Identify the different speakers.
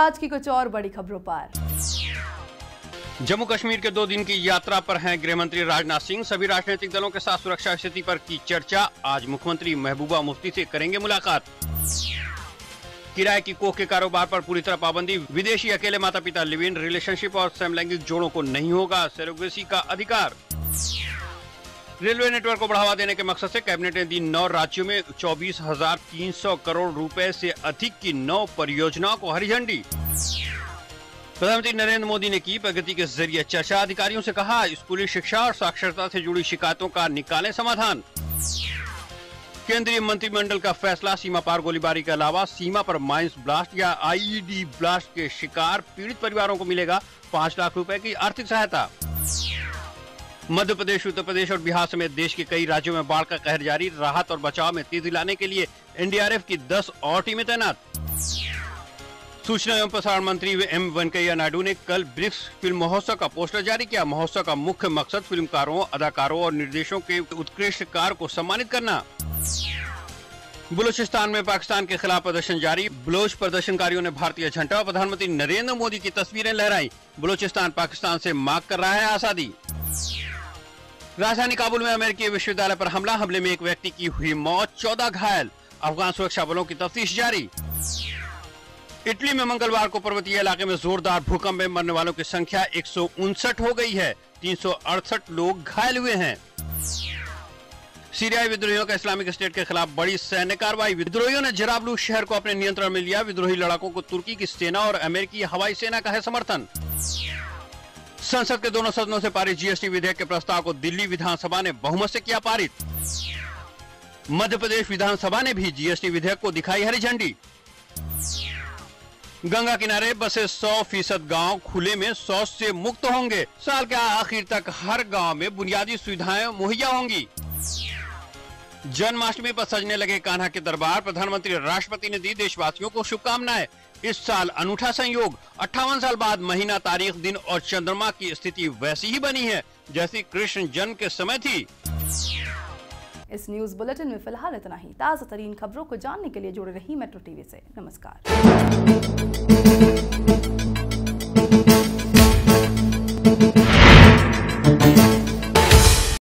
Speaker 1: आज की कुछ और बड़ी खबरों पर।
Speaker 2: जम्मू कश्मीर के 2 दिन की यात्रा पर हैं गृह मंत्री राजनाथ सिंह। सभी राजनीतिक दलों के साथ सुरक्षा स्थिति पर की चर्चा। आज मुख्यमंत्री महबूबा मुफ्ती से करेंगे मुलाकात। किराए की कोख के कारोबार पर पूरी तरह पाबंदी। विदेशी अकेले माता पिता लिव इन रिलेशनशिप और समलैंगिक जोड़ों को नहीं होगा सरोगेसी का अधिकार। रेलवे नेटवर्क को बढ़ावा देने के मकसद से कैबिनेट ने दी 9 राज्यों में 24,300 करोड़ रुपए से अधिक की 9 परियोजनाओं को हरी झंडी। प्रधानमंत्री नरेंद्र मोदी ने की प्रगति के जरिए चर्चा। अधिकारियों से कहा स्कूली शिक्षा और साक्षरता से जुड़ी शिकायतों का निकालें समाधान। केंद्रीय मंत्रिमंडल का फैसला। सीमा पार गोलीबारी के अलावा सीमा पर माइंस ब्लास्ट या आईईडी ब्लास्ट के शिकार पीड़ित परिवारों को मिलेगा 5 लाख रुपए की आर्थिक सहायता। मध्य प्रदेश, उत्तर प्रदेश और बिहार समेत देश के कई राज्यों में बाढ़ का कहर जारी। राहत और बचाव में तेजी लाने के लिए एनडीआरएफ की 10 और टीमें तैनात। सूचना एवं प्रसारण मंत्री एम वेंकैया नायडू ने कल ब्रिक्स फिल्म महोत्सव का पोस्टर जारी किया। महोत्सव का मुख्य मकसद फिल्मकारों, अदाकारों और निर्देशकों के उत्कृष्ट कार्य को सम्मानित करना। बलूचिस्तान में पाकिस्तान के खिलाफ प्रदर्शन जारी। बलोच प्रदर्शनकारियों ने भारतीय झंडा और प्रधानमंत्री नरेंद्र मोदी की तस्वीरें लहराई। बलूचिस्तान पाकिस्तान से मांग कर रहा है आजादी। राजधानी काबुल में अमेरिकी विश्वविद्यालय पर हमला। हमले में एक व्यक्ति की हुई मौत, 14 घायल। अफगान सुरक्षा बलों की तफ्तीश जारी। इटली में मंगलवार को पर्वतीय इलाके में जोरदार भूकंप में मरने वालों की संख्या 159 हो गई है। 368 लोग घायल हुए हैं। सीरियाई विद्रोहियों का इस्लामिक स्टेट के खिलाफ बड़ी सैन्य कार्रवाई। विद्रोहियों ने जराब्लू शहर को अपने नियंत्रण में लिया। विद्रोही लड़ाकों को तुर्की की सेना और अमेरिकी हवाई सेना का है समर्थन। संसद के दोनों सदनों से पारित जीएसटी विधेयक के प्रस्ताव को दिल्ली विधानसभा ने बहुमत से किया पारित। मध्य प्रदेश विधानसभा ने भी जीएसटी विधेयक को दिखाई हरी झंडी। गंगा किनारे बसे 100% गांव खुले में शौच से मुक्त होंगे। साल के आखिर तक हर गांव में बुनियादी सुविधाएं मुहैया होंगी। जन्माष्टमी पर सजने लगे कान्हा के दरबार। प्रधानमंत्री राष्ट्रपति ने दी देशवासियों को शुभकामनाएं। इस साल अनूठा संयोग, 58 साल बाद महीना, तारीख, दिन और चंद्रमा की स्थिति वैसी ही बनी है जैसी कृष्ण जन्म के समय थी।
Speaker 1: इस न्यूज बुलेटिन में फिलहाल इतना ही। ताजा तरीन खबरों को जानने के लिए जुड़े रही मेट्रो टीवी से। नमस्कार।